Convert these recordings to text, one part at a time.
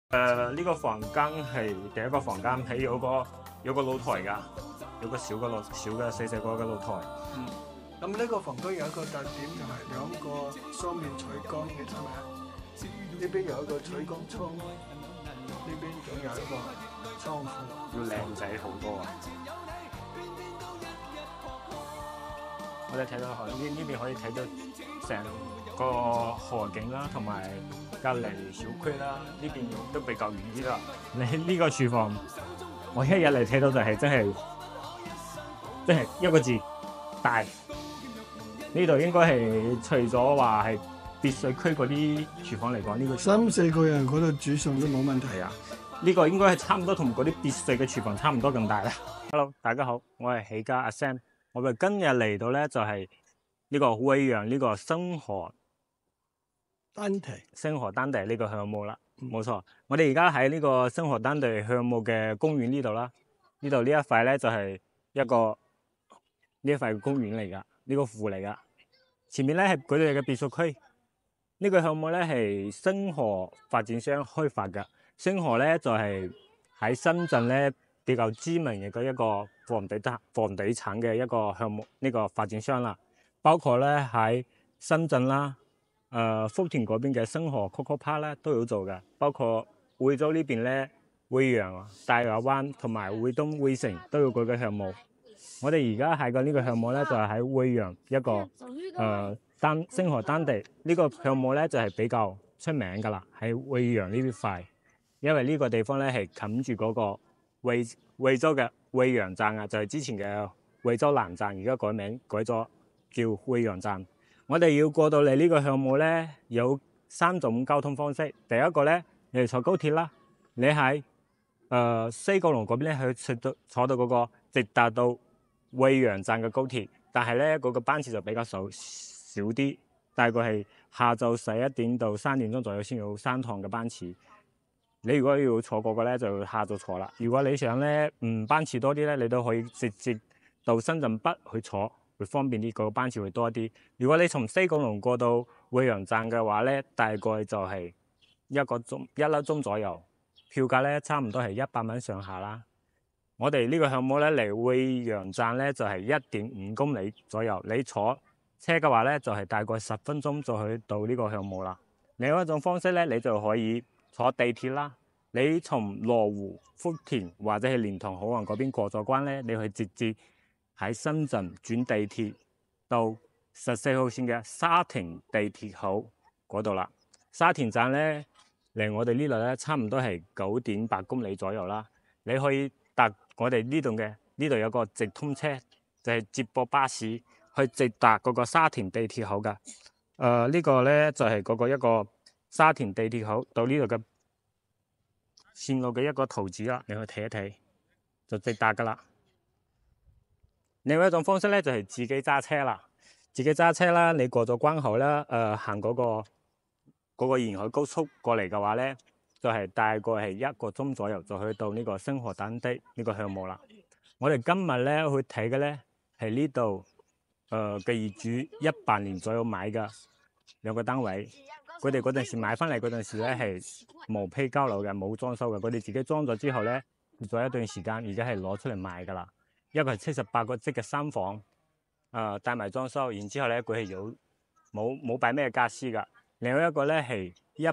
呢個房間係第一個房間，係有個露台㗎，有個小嘅細個嘅露台。 咁呢個房間有一個特點就係兩個雙面採光嘅，係咪啊？呢邊有一個採光窗，呢邊仲有一個窗戶， 要靚仔好多啊！我哋睇到呢邊可以睇到成個河景啦，同埋隔離小區啦，呢邊都比較遠啲啦。你呢個廚房，我一日嚟睇到就係真係一個字大。呢度應該係除咗話係別墅區嗰啲廚房嚟講，呢個 3-4個人嗰度煮餸都冇問題。 係啊，呢個應該係差唔多同嗰啲別墅嘅廚房差唔多咁大啦。Hello， 大家好，我係起家阿 Sam。我哋今日嚟到咧就係呢個餵養呢個星河丹地呢個項目啦，冇錯。我哋而家喺呢個星河丹地項目嘅公園呢度啦，呢度呢一塊咧就係呢一塊公園嚟噶，呢個湖嚟噶。前面咧係佢哋嘅別墅區。呢個項目咧係星河發展商開發噶。星河咧就係喺深圳咧比較知名嘅一個房地產嘅一個項目，呢個發展商啦，包括咧喺深圳啦、福田嗰邊嘅星河 Coco Park 咧都有做嘅，包括惠州呢邊咧惠陽、大亞灣同埋惠東惠城都有佢嘅項目。我哋而家喺嘅呢個項目咧就係喺惠陽一個星河丹地呢個項目咧就係比較出名噶啦，喺惠陽呢邊塊，因為呢個地方咧係冚住嗰個惠州嘅惠陽站啊，就係之前嘅惠州南站，而家改名改咗叫惠陽站。我哋要過到嚟呢個項目咧，有3種交通方式。第一個咧，你係坐高鐵啦，你喺西九龍嗰邊咧去坐到嗰個直達到惠陽站嘅高鐵，但係咧嗰個班次就比較少啲，大概係下晝11點到3點鐘左右先有3趟嘅班次。你如果要坐嗰個咧，就下晝坐啦。如果你想咧班次多啲咧，你都可以直接到深圳北去坐，會方便啲，個班次會多啲。如果你從西九龍過到惠陽站嘅話咧，大概就係1粒鐘左右，票價咧差唔多係100蚊上下啦。我哋呢個項目咧嚟惠陽站咧就係1.5公里左右，你坐車嘅話咧就係大概10分鐘就可以到呢個項目啦。另外一種方式咧，你就可以坐地鐵啦。你從羅湖、福田或者係蓮塘口岸嗰邊過咗關咧，你去直接喺深圳轉地鐵到14號線嘅沙田地鐵口嗰度啦。沙田站咧離我哋呢度咧差唔多係9.8公里左右啦。你可以搭我哋呢度有個直通車，就係接駁巴士去直達嗰個沙田地鐵口噶。呢個咧就係嗰個一個沙田地鐵口到呢度嘅線路嘅一個圖紙啦，你去睇一睇就直達噶啦。另外一種方式咧就係自己揸車啦，你過咗關口啦，行嗰個沿海高速過嚟嘅話咧，就係大概係1個鐘左右就去到呢個星河丹地呢個項目啦。我哋今日咧去睇嘅咧係呢度嘅業主18年左右買嘅2個單位，佢哋嗰陣時買翻嚟嗰陣時咧係毛坯交樓嘅，冇裝修嘅，佢哋自己裝咗之後咧，咗一段時間，而家係攞出嚟賣噶啦。一個係78個積嘅3房，帶埋裝修，然之後咧佢係冇擺咩家私噶。另外一個咧係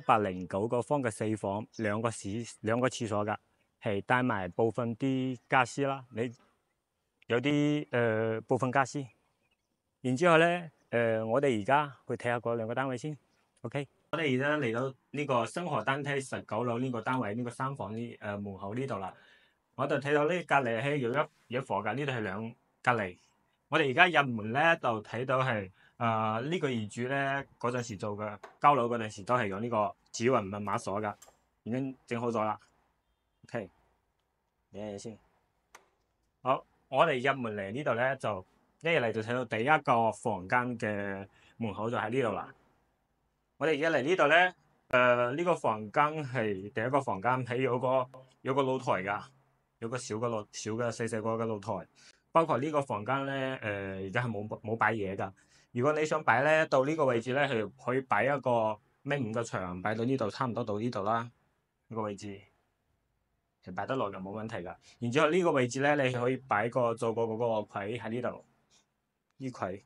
109個方嘅4房，兩個廁所噶，係帶埋部分啲家私啦。你有啲部分家私，然之後咧我哋而家去睇下嗰2個單位先。OK， 我哋而家嚟到呢個星河丹梯19樓呢個單位呢個3房門口呢度啦。我就睇到呢隔離係有一伙㗎，呢度係2隔離。我哋而家入門咧就睇到係呢個業主咧嗰陣時做嘅交樓嗰陣時都係用呢個指紋密碼鎖㗎，已經整好咗啦。OK， 睇下先。好，我哋入門嚟呢度咧就一入嚟就睇到第一個房間嘅門口就喺呢度啦。我哋而家嚟呢度咧，呢個房間係第一個房間，係有個露台㗎。有個小嘅細個嘅露台，包括呢個房間咧，而家係冇擺嘢噶。如果你想擺咧，到呢個位置咧，係可以擺一個1.5米嘅牆，擺到呢度，差唔多到呢度啦。 呢個位置係擺得落就冇問題㗎。然之後呢個位置咧，你可以做個嗰個櫃喺呢度，呢櫃。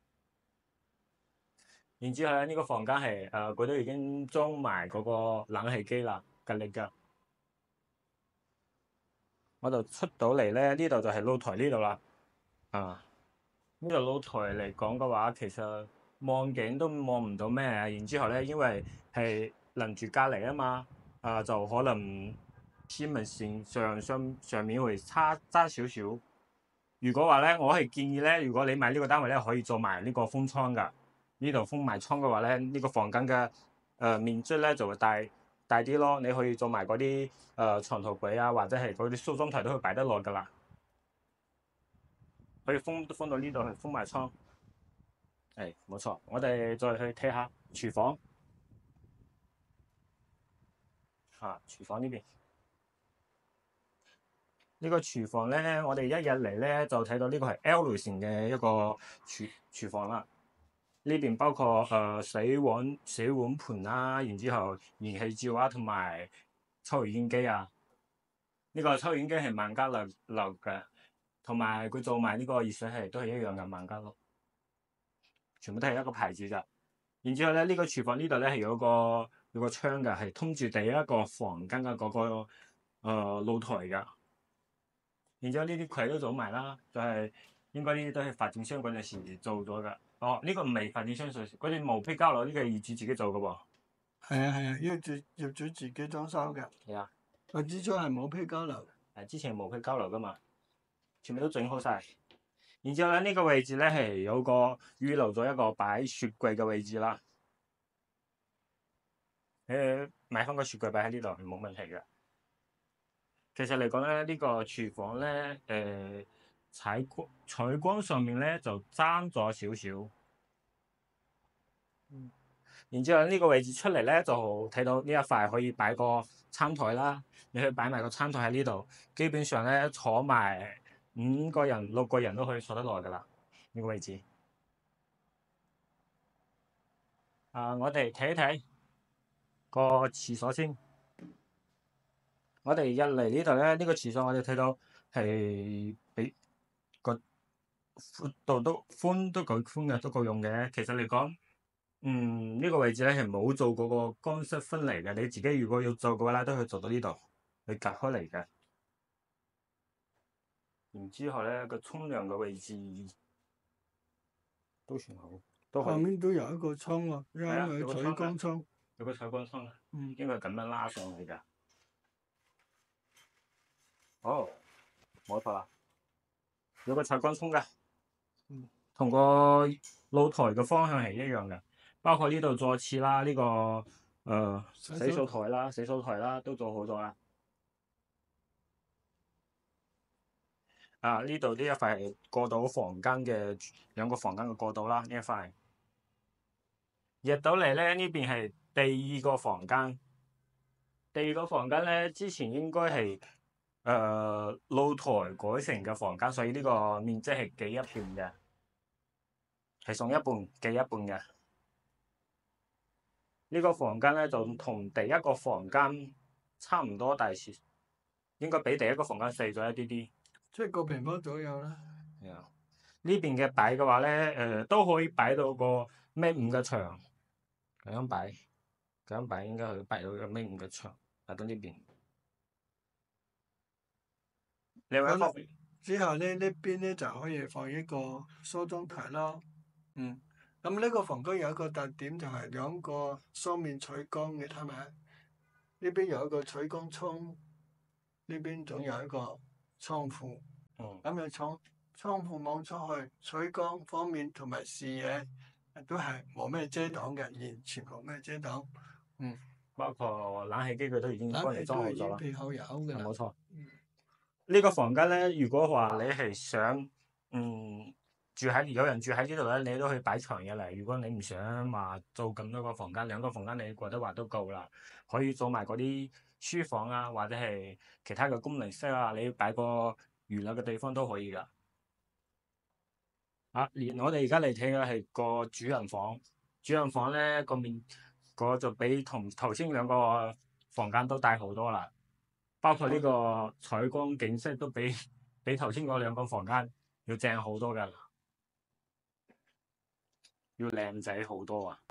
然之後咧，呢個房間係佢都已經裝埋嗰個冷氣機啦，格力㗎。我就出到嚟咧，呢度就係露台呢度啦。呢度露台嚟講嘅話，其實望景都望唔到咩。然之後咧，因為係鄰住隔離啊嘛，就可能天文線上面會差少少。如果話咧，我係建議咧，如果你買呢個單位咧，可以做埋呢個封窗㗎。呢度封埋窗嘅話咧，呢個房間嘅面積咧就會大啲咯。你可以做埋嗰啲床頭櫃啊，或者係嗰啲梳妝台都可以擺得落㗎啦。可以封到呢度去封埋窗。係冇錯，我哋再去睇下廚房。廚房呢邊呢個廚房咧，我哋一入嚟咧就睇到呢個係 L 類型嘅一個廚房啦。呢邊包括洗碗盤啦，然之後燃氣灶啊，同埋抽油煙機啊。呢個抽油煙機係萬家樂嘅，同埋佢做埋呢個熱水器都係一樣嘅萬家樂，全部都係一個牌子㗎。然之後咧，呢個廚房呢度咧係有個窗㗎，係通住第一個房間嘅嗰個露台㗎。然之後呢啲櫃都做埋啦，就係應該呢啲都係發展商嗰陣時做咗㗎。呢個唔係發展商做，嗰啲毛坯交樓呢個係業主自己做嘅喎。 係啊，業主自己裝修嘅。 係啊， 我之初係冇批交流。 之前係毛坯交樓㗎嘛，全部都整好晒。然之後咧，呢個位置咧係有個預留咗一個擺雪櫃嘅位置啦。買翻個雪櫃擺喺呢度係冇問題嘅。其實嚟講咧，呢個廚房咧，採光上面咧就爭咗少少。然之後呢個位置出嚟咧，就睇到呢一塊可以擺個餐台啦。你可以擺埋個餐台喺呢度，基本上咧坐埋5個人、6個人都可以坐得耐噶啦。呢個位置。我哋睇一睇個廁所先。我哋入嚟呢度咧，呢個廁所我哋睇到係比個寬度都夠寬嘅，都夠用嘅。其實嚟講，呢個位置咧係冇做嗰個乾濕分離嘅。你自己如果要做嘅話咧，都可以做到呢度，去隔開嚟嘅。然之後咧，個沖涼嘅位置都算好， 後面都有一個窗喎，因為採光窗。 有個採光窗啊，應該係咁樣拉上去㗎。冇錯啦，有個採光窗㗎，同個露台嘅方向係一樣嘅，包括呢度坐廁啦，呢個洗漱台啦，都做好咗啦。呢度呢一塊係過到房間嘅兩個房間嘅過道啦，呢一塊入到嚟咧，呢邊係第二個房間。第二個房間咧，之前應該係露台改成嘅房間，所以呢個面積係記一半嘅，係送一半記一半嘅。呢個房間咧就同第一個房間差唔多大小，應該比第一個房間細咗一啲啲。 7個平方左右啦。 係啊，呢邊嘅擺嘅話咧，都可以擺到個米5嘅牆，咁樣擺應該可以擺到個米5嘅牆，擺到呢邊。另外一方面之後咧，呢邊咧就可以放一個梳妝台咯。咁呢個房間有一個特點就係2個雙面採光嘅，睇咪？呢邊有一個採光窗，呢邊仲有一個窗戶。咁樣窗戶望出去，採光方面同埋視野都係冇咩遮擋嘅，完全冇咩遮擋。 包括冷氣機佢都已經幫你裝好咗啦。 背後有嘅啦。 冇錯。呢個房間咧，如果話你係想有人住喺呢度咧，你都可以擺床入嚟。如果你唔想話做咁多個房間，2個房間你覺得話都夠啦，可以做埋嗰啲書房啊，或者係其他嘅功能室啊，你擺個娛樂嘅地方都可以㗎。我哋而家嚟睇嘅係個主人房。主人房咧個面就比同頭先2個房間都大好多啦，包括呢個採光景色都比頭先嗰兩個房間要正好多㗎，要靚仔好多啊！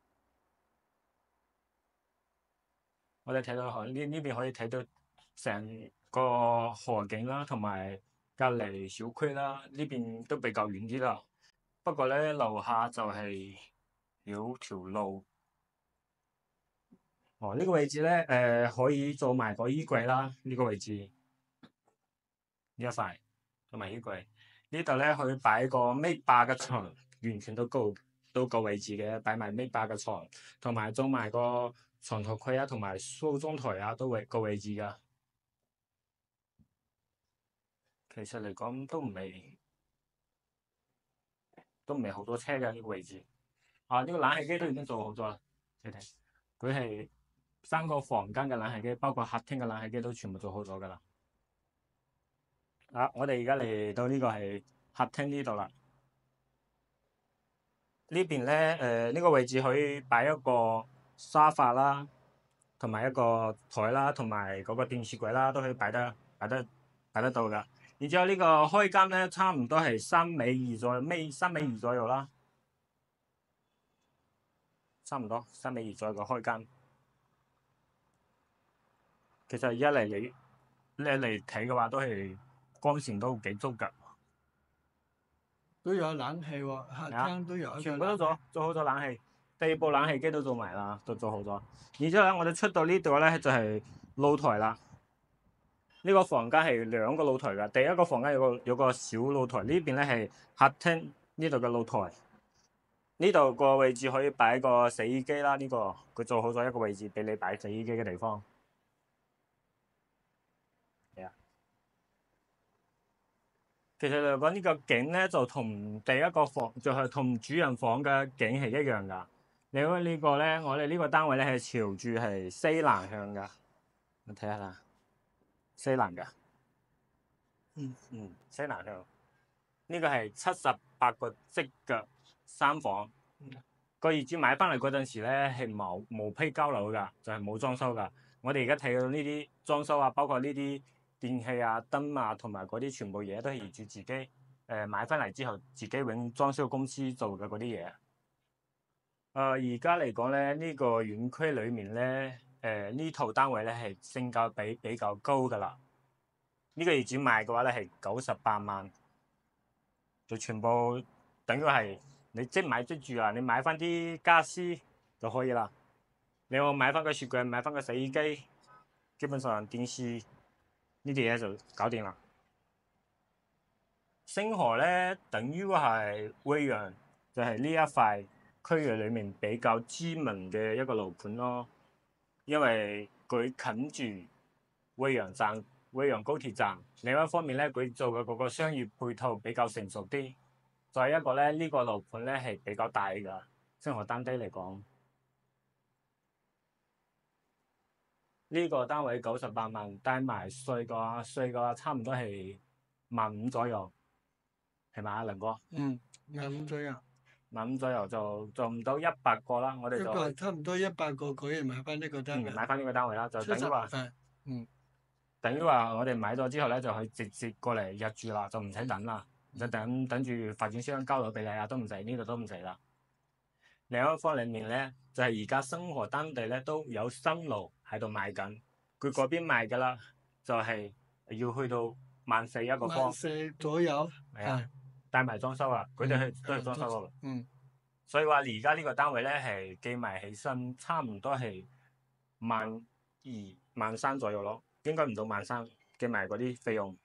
我哋睇到呢邊可以睇到成個河景啦，同埋隔離小區啦，呢邊都比較遠啲啦。不過咧，樓下就係有條路。哦，呢個位置咧，可以做埋個衣櫃啦。呢個位置呢一塊做埋衣櫃，呢度咧可以擺個米八嘅床，完全都夠位置嘅，擺埋米八嘅床，同埋做埋個床頭櫃啊，同埋梳妝台啊，都夠位置噶。其實嚟講都唔係好多車嘅呢個位置。啊，呢個冷氣機都已經做好咗啦，你睇，佢係3個房間嘅冷氣機，包括客廳嘅冷氣機都全部做好咗噶啦。啊，我哋而家嚟到呢個係客廳呢度啦。呢邊咧，呢個位置可以擺一個沙發啦，同埋一個台啦，同埋嗰個電視櫃啦，都可以擺得到噶。然之後呢個開間咧，差唔多係3米2左右，3米2左右啦，差唔多3米2左右嘅開間。其實一嚟睇嘅話，都係光線都幾足噶。 都有冷氣喎，客廳都有一個全部都做好咗冷氣，第2部冷氣機都做埋啦，都做好咗。然之後咧，我哋出到呢度咧就係露台啦。呢個房間係2個露台㗎，第一個房間有個小露台，呢邊咧係客廳呢度嘅露台。呢度個位置可以擺個洗衣機啦，呢個佢做好咗一個位置俾你擺洗衣機嘅地方。係啊，其實嚟講呢個景咧就同第一個房就係同主人房嘅景係一樣㗎。你睇呢個咧，我哋呢個單位咧係朝住係西南向㗎，你睇下啦，西南㗎。西南向。呢個係78個積嘅3房。個業主買翻嚟嗰陣時咧係毛坯交樓㗎，就係冇裝修㗎。我哋而家睇到呢啲裝修啊，包括呢啲電器啊、燈啊，同埋嗰啲全部嘢都係業主自己買翻嚟之後自己揾裝修公司做嘅嗰啲嘢。而家嚟講咧，呢個園區裡面咧，呢套單位咧係性價比比較高㗎啦。呢個業主賣嘅話咧係98萬，就全部等於係你即買即住啦。你買翻啲家私就可以啦。你我買翻個雪櫃，買翻個洗衣機，基本上電視呢啲嘢就搞掂啦。星河咧等於係威陽，就係呢一塊區域裡面比較知名嘅一個樓盤咯，因為佢近住威陽站、威陽高鐵站。另一方面咧，佢做嘅嗰個商業配套比較成熟啲。再一個咧，呢個樓盤咧係比較大㗎，星河單地嚟講，呢個單位98萬，帶埋稅嘅話差唔多係15,000左右，係咪啊，林哥 15,000左右。 15,000左右就做唔到100個啦，我哋就差唔多100個可以買翻呢個單位。 買翻呢個單位啦，就等於話，等於話我哋買咗之後咧，就可以直接過嚟入住啦，就唔使等啦，就等住發展商交樓俾你啊，都唔使，呢度都唔使啦。另一方面咧，就係而家星河單地咧都有新樓喺度賣緊，佢嗰邊賣㗎啦，就係要去到14,000一個方 ，14,000左右。 係啊，帶埋裝修啊，佢哋都係裝修㗎。所以話而家呢個單位咧係計埋起身，差唔多係12,000、13,000左右咯，應該唔到13,000，計埋嗰啲費用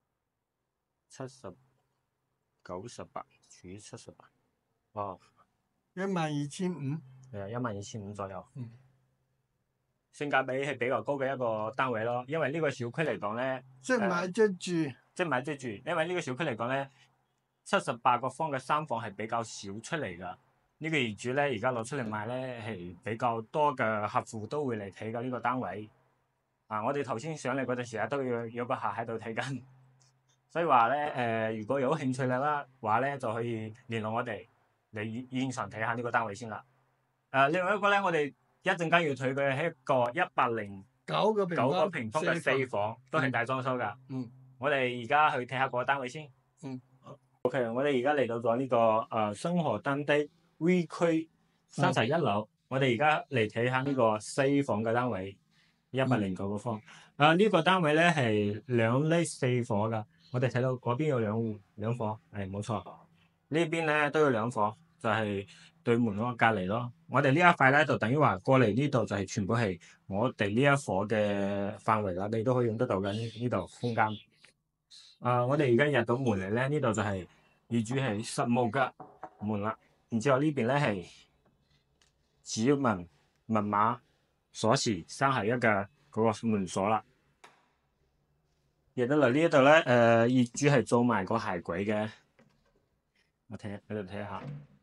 70、98除以78，哦。 12,500。 係啊，12,500左右。性價比係比較高嘅一個單位咯，因為呢個小區嚟講咧， 即買即住。 即買即住，因為呢個小區嚟講咧，78個方嘅3房係比較少出嚟㗎。呢個業主咧而家攞出嚟賣咧係比較多嘅客戶都會嚟睇㗎呢個單位。我哋頭先上嚟嗰陣時啊，都有個客喺度睇緊，所以話咧如果有興趣嘅話咧，就可以聯絡我哋嚟現場睇下呢個單位先啦。另外一個咧，我哋一陣間要睇嘅係一個109個平方嘅四房，都係大裝修㗎。我哋而家去睇下個單位先。OK， 我哋而家嚟到咗呢個生活丹的 V 區31樓。我哋而家嚟睇下呢個四房嘅單位，109個方。呢個單位咧係2厘4伙㗎。我哋睇到嗰邊有兩伙，係冇錯。呢邊咧都有2伙，就係對門嗰個隔離咯。我哋呢一塊咧就等於話過嚟呢度就係全部係我哋呢一伙嘅範圍啦，你都可以用得到嘅呢度空間。我哋而家入到門嚟咧，呢度就係業主係實木嘅門啦。然之後呢邊咧係指紋、密碼、鎖匙3合1嘅嗰個門鎖啦。入到嚟呢一度咧，業主係做埋個鞋櫃嘅。我睇喺度睇下，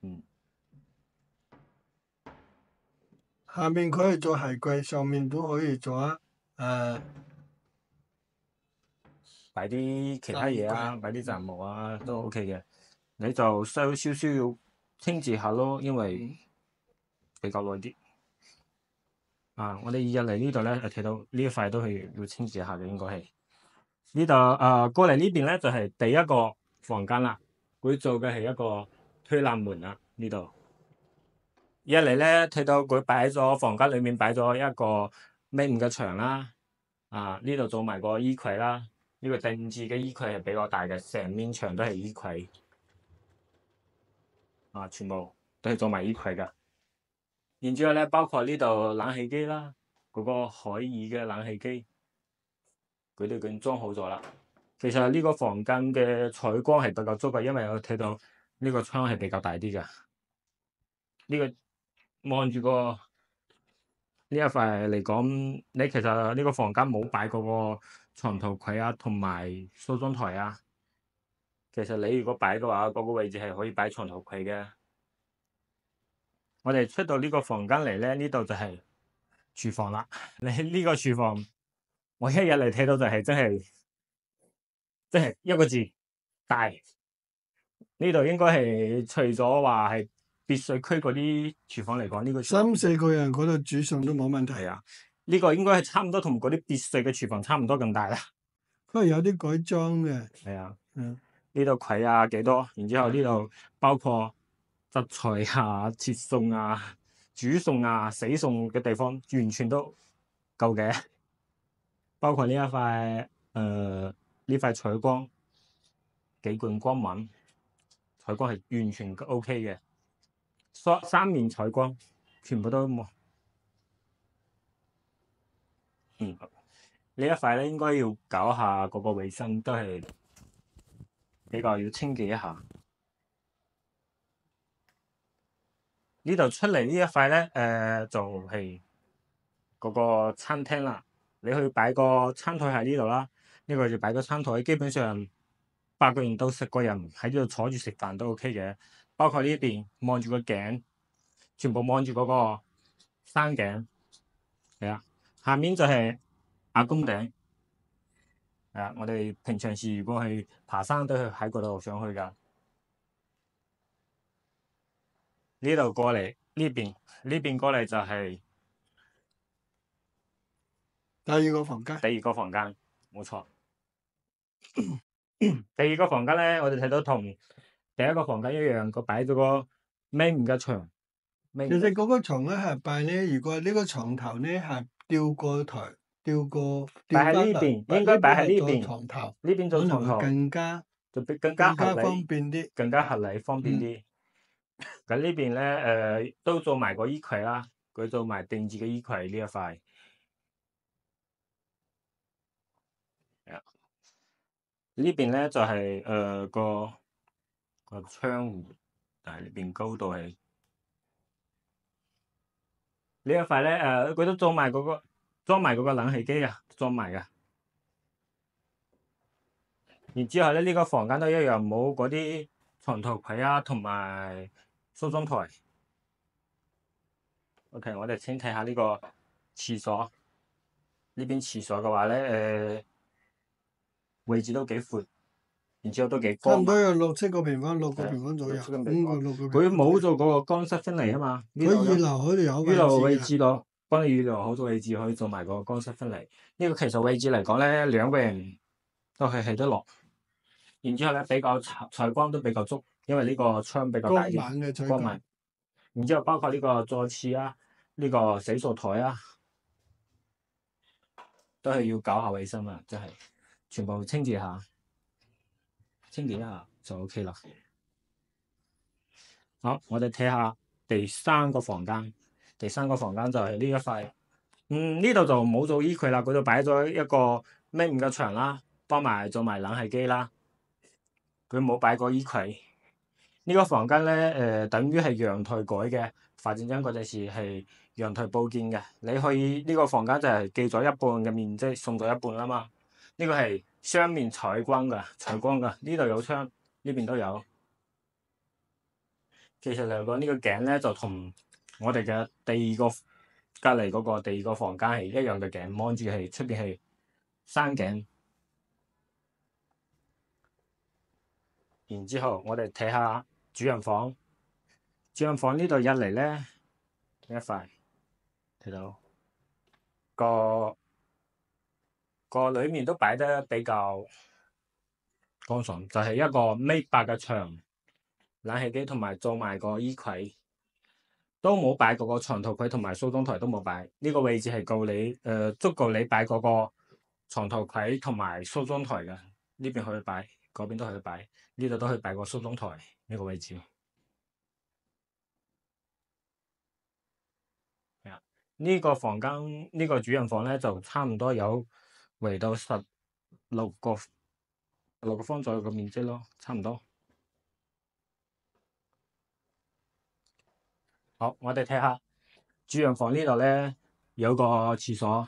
下面可以做鞋櫃，上面都可以做擺啲其他嘢啊，擺啲雜物啊都 OK 嘅。你就需要少少要清潔下咯，因為比較耐啲。我哋入嚟呢度咧，睇到呢一塊都係要清潔下嘅，應該係呢度。過嚟呢邊咧就係第一個房間啦。佢做嘅係一個推攬門啦，呢度。一嚟咧睇到佢擺咗房間裏面擺咗一個1.5嘅牆啦。呢度做埋個衣櫃啦。呢個定制嘅衣櫃係比較大嘅，成面牆都係衣櫃。全部都係做埋衣櫃㗎。然之後咧，包括呢度冷氣機啦，嗰個海爾嘅冷氣機，佢都已經裝好咗啦。其實呢個房間嘅採光係比較足嘅，因為我睇到呢個窗係比較大啲嘅。呢個望住個呢一塊嚟講，你其實呢個房間冇擺嗰個床頭櫃啊，同埋梳妝台啊。其實你如果擺嘅話，嗰個位置係可以擺床頭櫃嘅。我哋出到呢個房間嚟咧，呢度就係廚房啦。你呢個廚房，我一入嚟睇到就係真係一個字大。呢度應該係除咗話係別墅區嗰啲廚房嚟講，呢個 3-4個人嗰度煮餸都冇問題。 呢個應該係差唔多同嗰啲別墅嘅廚房差唔多咁大啦。 不過有啲改裝嘅。 呢度櫃啊幾多，然之後呢度包括執菜啊、切餸啊、煮餸啊、死餸嘅地方，完全都夠嘅。包括呢一塊呢塊採光幾貫光紋，採光係完全 OK 嘅。三面採光全部都冇。呢一塊咧應該要搞下嗰個衛生，都係比較要清潔一下。呢度出嚟呢一塊咧，就係嗰個餐廳啦。你去擺個餐台喺呢度啦，呢個就擺個餐台。基本上8個人到10個人喺呢度坐住食飯都 OK 嘅。包括呢邊望住個頸，全部望住嗰個山頸。下面就係阿公頂。我哋平常時如果去爬山都係喺嗰度上去㗎。呢度過嚟呢邊過嚟就係第二個房間， 冇錯。第二個房間咧，我哋睇到同第一個房間一樣，佢擺咗個1.5嘅牆。 其實嗰個床咧係擺咧，如果呢個床頭咧係吊過台， 擺喺呢邊，應該擺喺呢邊。 床頭呢邊做床頭更加方便啲， 更加合理方便啲。咁呢邊咧都做埋個衣櫃啦，佢做埋定制嘅衣櫃呢一塊。呢邊咧就係個窗戶，但係呢邊高度係呢一塊咧佢都裝埋嗰個冷氣機啊，裝埋噶。然之後咧呢個房間都一樣冇嗰啲床頭櫃啊，同埋梳妝台。OK， 我哋先睇下呢個廁所。呢邊廁所嘅話咧位置都幾闊。 然之後都幾差唔多光嘛。 有6、7個平方，6個係平方左右， 六七個 5 平方個6個佢平方。 冇做嗰個乾濕分離啊嘛。呢佢度有預留嗰度有預留位位置置咯，幫你預留好多位置可以做埋個乾濕分離。呢個其實位置嚟講咧，兩個人都係起得落。然之後咧比較採光都比較足，因為呢個窗比較大光啲， 猛嘅採光光猛。。然之後包括呢個坐廁啊，呢個洗漱台啊，都係要搞下衛生啊，即係全部清潔下，清潔一下就 OK 啦。好，我哋睇下第三個房間。第三個房間就係呢一塊，呢度就冇做衣櫃啦，佢就擺咗一個咩5嘅牆啦，幫埋做埋冷氣機啦。佢冇擺過衣櫃。呢個房間咧，等於係陽台改嘅，發展商嗰陣時係陽台報建嘅。你可以呢個房間就係記咗一半嘅面積，送咗一半啦嘛。呢個係雙面採光㗎，採光㗎。呢度有窗，呢邊都有。其實嚟講，呢個頸咧就同我哋嘅第二個隔離嗰個第二個房間係一樣嘅頸，望住係出邊係山頸。然之後我哋睇下主人房。主人房呢度入嚟咧，呢一塊睇到個裏面都擺得比較乾爽，就係一個1.8嘅牆，冷氣機同埋做埋個衣櫃，都冇擺嗰個床頭櫃同埋梳妝台都冇擺。呢個位置係夠你足夠你擺嗰個床頭櫃同埋梳妝台嘅。呢邊可以擺，嗰邊都可以擺，呢度都可以擺個梳妝台呢個位置。呢個房間呢個主人房咧就差唔多有圍到16個方左右嘅面積咯，差唔多。好，我哋睇下主人房呢度咧有個廁所，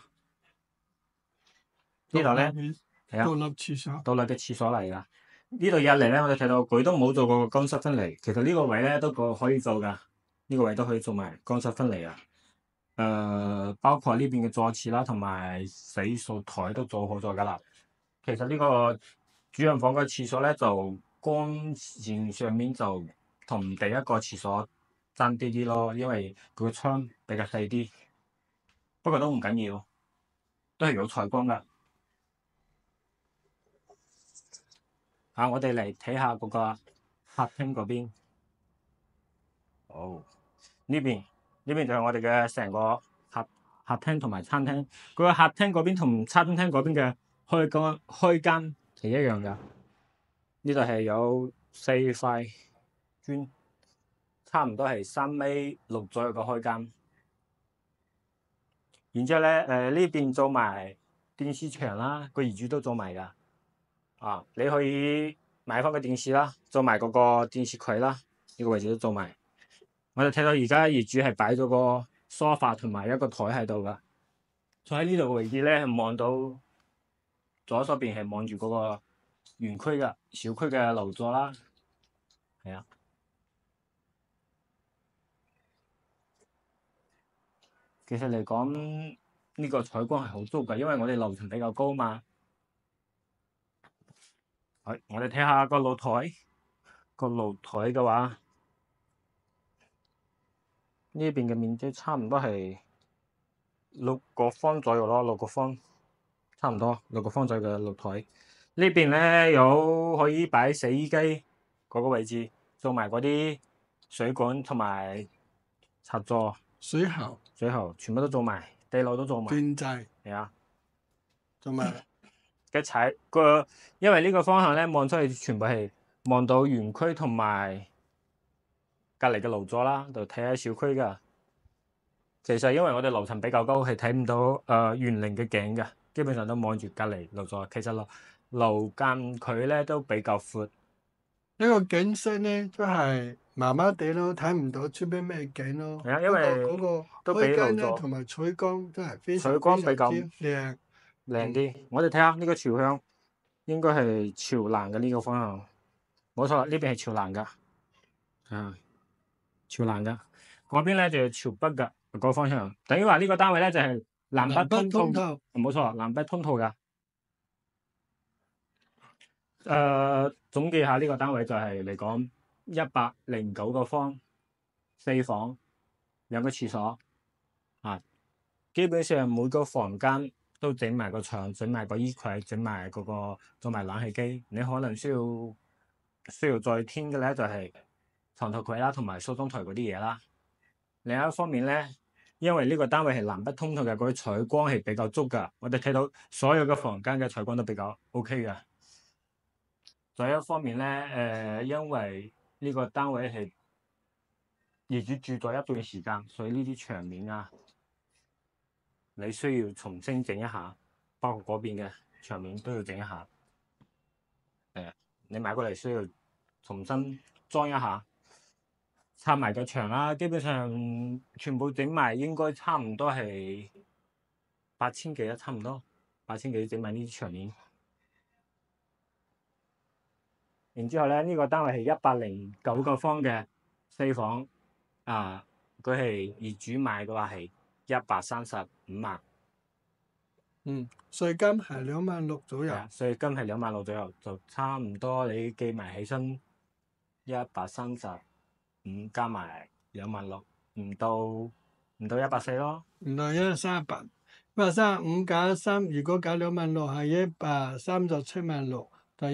呢度咧係啊， 獨立廁所， 獨立嘅廁所嚟噶。呢度入嚟咧，我哋睇到佢都冇做過乾濕分離。其實呢個位咧都可以做噶，呢個位都可以做埋乾濕分離啊。包括呢邊嘅坐廁啦，同埋洗漱台都做好咗噶啦。其實呢個主人房嘅廁所咧，就光線上面就同第一個廁所爭啲啲咯，因為佢個窗比較細啲。不過都唔緊要，都係有採光噶。我哋嚟睇下嗰個客廳嗰邊。呢邊就係我哋嘅成個客廳同埋餐廳。嗰個客廳嗰邊同餐廳嗰邊嘅開間係一樣噶。呢度係有4塊磚，差唔多係3.6米左右嘅開間。然之後咧，呢邊做埋電視牆啦，個業主都做埋噶。你可以買翻個電視啦，做埋嗰個電視櫃啦，呢個位置都做埋。我哋睇到而家業主係擺咗個梳化同埋一個台喺度噶。坐喺呢度嘅位置咧，望到左手邊係望住嗰個園區嘅小區嘅樓座啦。係啊，其實嚟講呢個採光係好足㗎，因為我哋樓層比較高嘛。我哋睇下個露台。個露台嘅話，呢邊嘅面積差唔多係6個方左右咯，6個方，差唔多6個方左右嘅露台。呢邊咧有可以擺洗衣機嗰個位置，做埋嗰啲水管同埋插座、 水喉全部都做埋，地牢都做埋。 電掣係啊， 同埋因為呢個方向咧望出去全部係望到園區同埋隔離嘅樓座啦，就睇下小區噶。其實因為我哋樓層比較高，係睇唔到園林嘅景嘅，基本上都望住隔離樓座。其實樓間距咧都比較闊。 呢個景色咧都係麻麻地咯，睇唔到出邊咩景咯。 係啊，因為嗰都個開間咧俾樓座同埋採光都係非常採光比較之靚。 靚啲。我哋睇下呢個朝向，應該係朝南嘅呢個方向。冇錯，呢邊係朝南噶。朝南噶。嗰邊咧就係朝北噶個方向。等於話呢個單位咧就係南北通透。冇錯，南北通透噶。 總結下呢個單位就係嚟講109個方，4房，2個廁所啊，基本上每個房間都整埋個牆，整埋個衣櫃，整埋冷氣機。你可能需要再添嘅咧就係床頭櫃啦，同埋梳妝台嗰啲嘢啦。另一方面咧，因為呢個單位係南北通透嘅，嗰啲採光係比較足㗎。我哋睇到所有嘅房間嘅採光都比較 OK 嘅。再一方面咧，因為呢個單位係業主住咗一段時間，所以呢啲牆面啊，你需要重新整一下，包括嗰邊嘅牆面都要整一下。你買過嚟需要重新裝一下，拆埋個牆啦，基本上全部整埋應該差唔多係8000幾啦，差唔多8000幾整埋呢啲牆面。然之後咧，呢個單位係109個方嘅4房，佢係業主買嘅話係135萬。 稅金係26000左右。 稅金係26000左右，就差唔多你計埋起身135加埋26000，唔到140咯。 唔到138，135減3，如果減26000係137萬6，就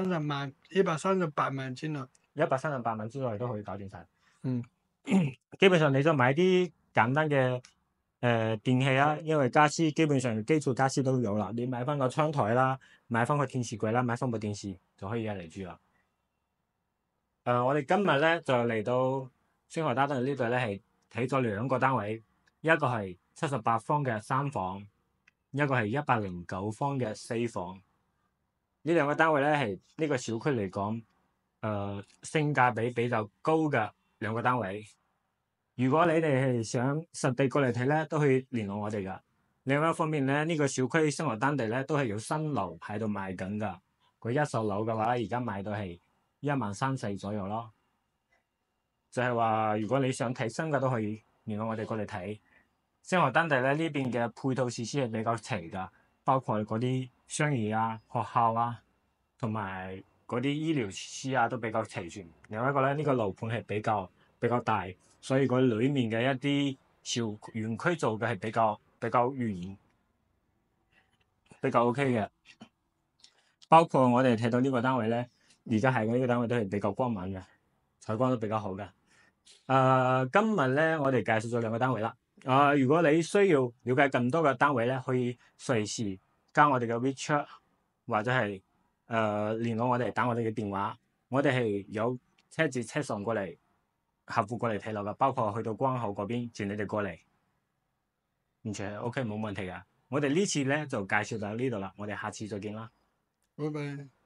138萬之內。 138萬之內都可以搞掂晒。 嗯， 基本上你就買啲簡單嘅電器啊，因為家私基本上基礎家私都有啦。你買翻個窗台啦，買翻個電視櫃啦，買翻部電視就可以入嚟住啦。我哋今日咧就嚟到星河丹頓呢度咧，係睇咗2個單位，一個係78方嘅3房，一個係109方嘅4房。呢2個單位咧係呢個小區嚟講，性價比比較高嘅2個單位。如果你哋係想實地過嚟睇咧，都可以聯絡我哋噶。另外一方面咧，呢個小區星河丹地咧都係有新樓喺度賣緊噶。佢一手樓嘅話，而家賣到係13400左右咯。就係話，如果你想睇新嘅都可以聯絡我哋過嚟睇。星河丹地咧呢邊嘅配套設施係比較齊噶，包括嗰啲商業啊、學校啊，同埋嗰啲醫療設施啊都比較齊全。另外一個咧，呢個樓盤係比較大，所以佢裡面嘅一啲小園區做嘅係比較圓，比較 OK 嘅。包括我哋睇到呢個單位咧，而家係呢個單位都係比較光猛嘅，採光都比較好嘅。今日咧我哋介紹咗2個單位啦。如果你需要了解更多嘅單位咧，可以隨時加我哋嘅 WeChat 或者係聯絡我哋，打我哋嘅電話。我哋係有車接車送過嚟，客戶過嚟睇樓嘅，包括去到關口嗰邊接你哋過嚟，完全係 OK 冇問題㗎。我哋呢次咧就介紹到呢度啦，我哋下次再見啦。 拜拜。